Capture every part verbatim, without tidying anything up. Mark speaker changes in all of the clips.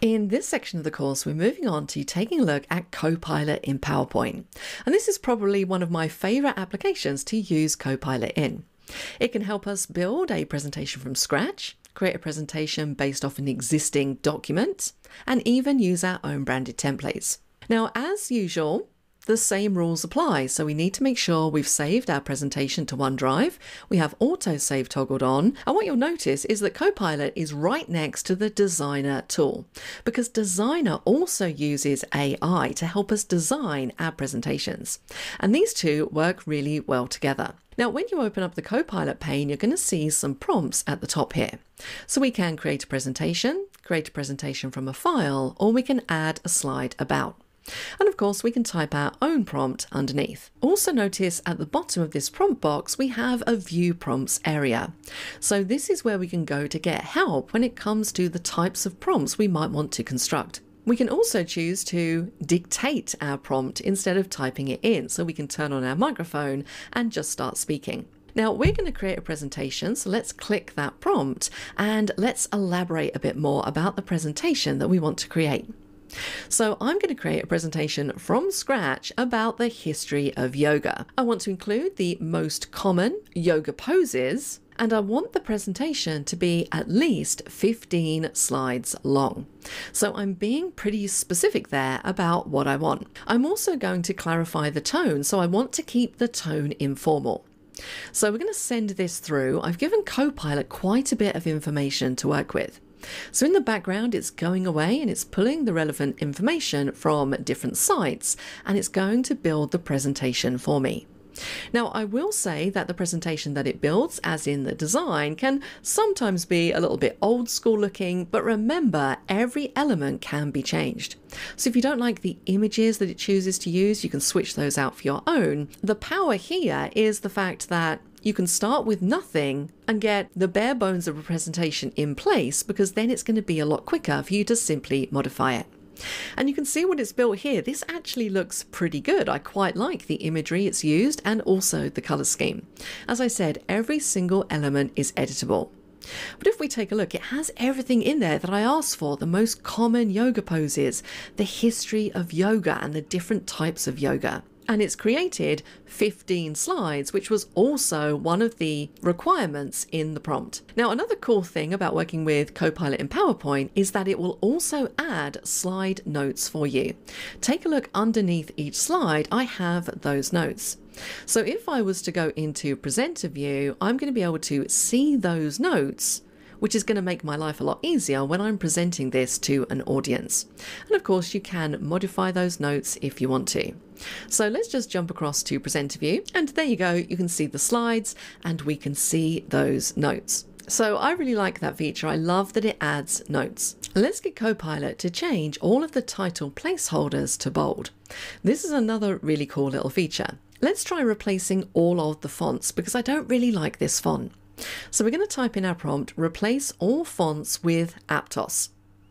Speaker 1: In this section of the course, we're moving on to taking a look at Copilot in PowerPoint. And this is probably one of my favorite applications to use Copilot in. It can help us build a presentation from scratch, create a presentation based off an existing document, and even use our own branded templates. Now, as usual, the same rules apply. So we need to make sure we've saved our presentation to OneDrive. We have autosave toggled on. And what you'll notice is that Copilot is right next to the Designer tool, because Designer also uses A I to help us design our presentations. And these two work really well together. Now, when you open up the Copilot pane, you're going to see some prompts at the top here. So we can create a presentation, create a presentation from a file, or we can add a slide about. And of course, we can type our own prompt underneath. Also notice at the bottom of this prompt box, we have a View Prompts area. So this is where we can go to get help when it comes to the types of prompts we might want to construct. We can also choose to dictate our prompt instead of typing it in. So we can turn on our microphone and just start speaking. Now we're going to create a presentation, so let's click that prompt and let's elaborate a bit more about the presentation that we want to create. So I'm going to create a presentation from scratch about the history of yoga. I want to include the most common yoga poses, and I want the presentation to be at least fifteen slides long. So I'm being pretty specific there about what I want. I'm also going to clarify the tone, so I want to keep the tone informal. So we're going to send this through. I've given Copilot quite a bit of information to work with. So in the background, it's going away and it's pulling the relevant information from different sites, and it's going to build the presentation for me. Now, I will say that the presentation that it builds, as in the design, can sometimes be a little bit old school looking, but remember, every element can be changed. So if you don't like the images that it chooses to use, you can switch those out for your own. The power here is the fact that you can start with nothing and get the bare bones of a presentation in place, because then it's going to be a lot quicker for you to simply modify it. And you can see what it's built here. This actually looks pretty good. I quite like the imagery it's used and also the color scheme. As I said, every single element is editable. But if we take a look, it has everything in there that I asked for: the most common yoga poses, the history of yoga and the different types of yoga. And it's created fifteen slides, which was also one of the requirements in the prompt. Now, another cool thing about working with Copilot in PowerPoint is that it will also add slide notes for you. Take a look underneath each slide. I have those notes. So if I was to go into presenter view, I'm going to be able to see those notes, which is going to make my life a lot easier when I'm presenting this to an audience. And of course, you can modify those notes if you want to. So let's just jump across to presenter view, and there you go. You can see the slides and we can see those notes. So I really like that feature. I love that it adds notes. Let's get Copilot to change all of the title placeholders to bold. This is another really cool little feature. Let's try replacing all of the fonts, because I don't really like this font. So we're going to type in our prompt, replace all fonts with Aptos.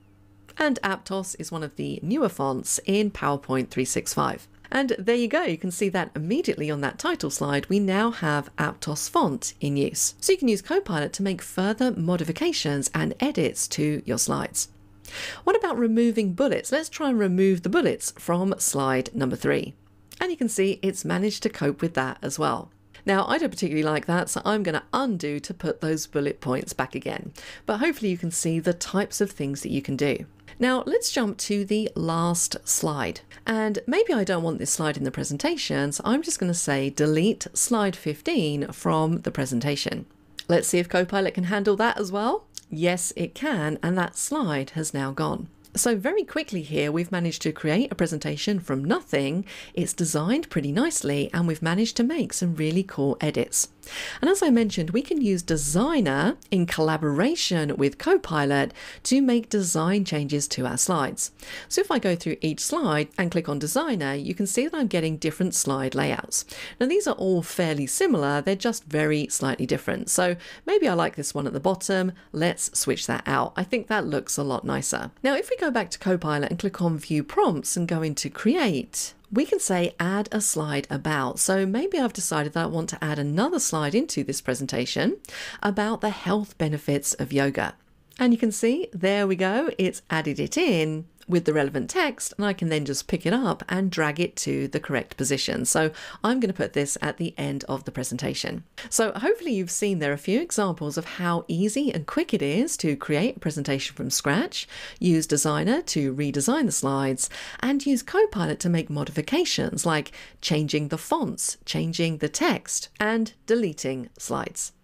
Speaker 1: And Aptos is one of the newer fonts in PowerPoint three sixty-five. And there you go. You can see that immediately on that title slide, we now have Aptos font in use. So you can use Copilot to make further modifications and edits to your slides. What about removing bullets? Let's try and remove the bullets from slide number three. And you can see it's managed to cope with that as well. Now, I don't particularly like that, so I'm going to undo to put those bullet points back again. But hopefully you can see the types of things that you can do. Now, let's jump to the last slide. And maybe I don't want this slide in the presentation, so I'm just going to say delete slide fifteen from the presentation. Let's see if Copilot can handle that as well. Yes, it can, and that slide has now gone. So very quickly here, we've managed to create a presentation from nothing. It's designed pretty nicely, and we've managed to make some really cool edits. And as I mentioned, we can use Designer in collaboration with Copilot to make design changes to our slides. So if I go through each slide and click on Designer, you can see that I'm getting different slide layouts. Now these are all fairly similar, they're just very slightly different. So maybe I like this one at the bottom. Let's switch that out. I think that looks a lot nicer. Now if we go back to Copilot and click on View Prompts and go into Create, we can say add a slide about. So maybe I've decided that I want to add another slide into this presentation about the health benefits of yoga. And you can see, there we go, it's added it in with the relevant text, and I can then just pick it up and drag it to the correct position. So I'm going to put this at the end of the presentation. So hopefully you've seen there are a few examples of how easy and quick it is to create a presentation from scratch, use Designer to redesign the slides, and use Copilot to make modifications like changing the fonts, changing the text, and deleting slides.